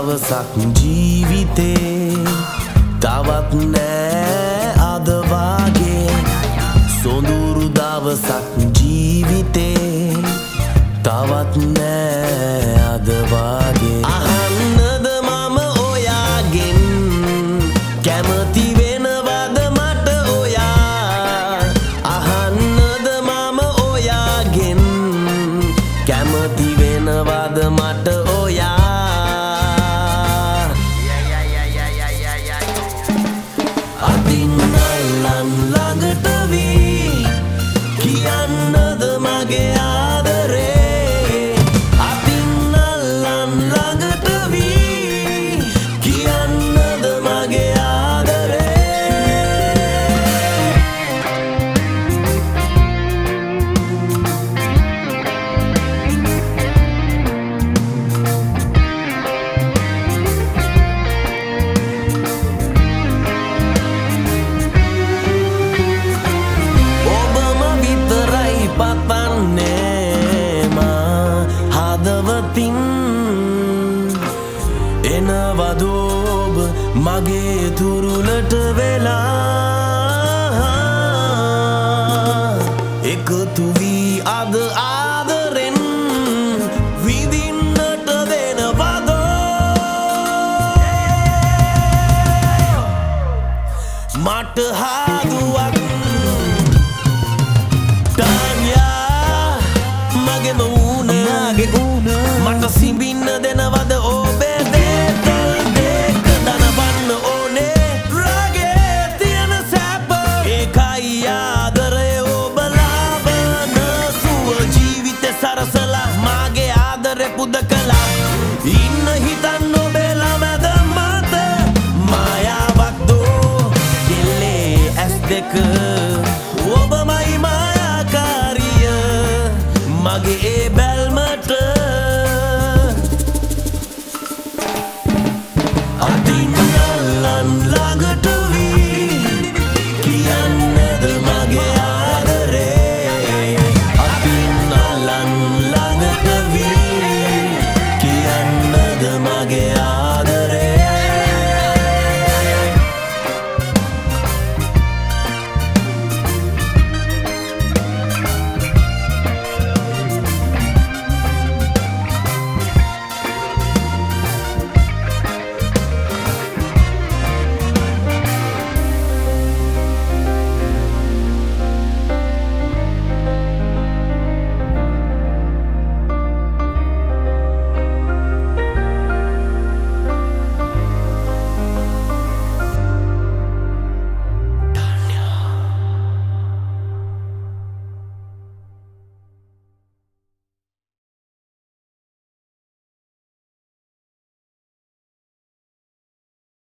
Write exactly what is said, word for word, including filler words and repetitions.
දවසක් ජීවිතේ තවත් නෑ අද වාගේ සොඳුරු දවසක් ජීවිතේ තවත් නෑ අද වාගේ අහන්නද මම ඔයාගෙන් කැමති වෙනවද මට ඔයා අහන්නද මම ඔයාගෙන් කැමති වෙනවද මට ඔයා අතින් අල්ලන් ළඟට වී කියන්නද මගේ ආදරේ අතින් අල්ලන් ළඟට වී කියන්නද මගේ ආදරේ හදවතින් එනවද ඔබ මගේ තුරුලට වෙලා එකතු වී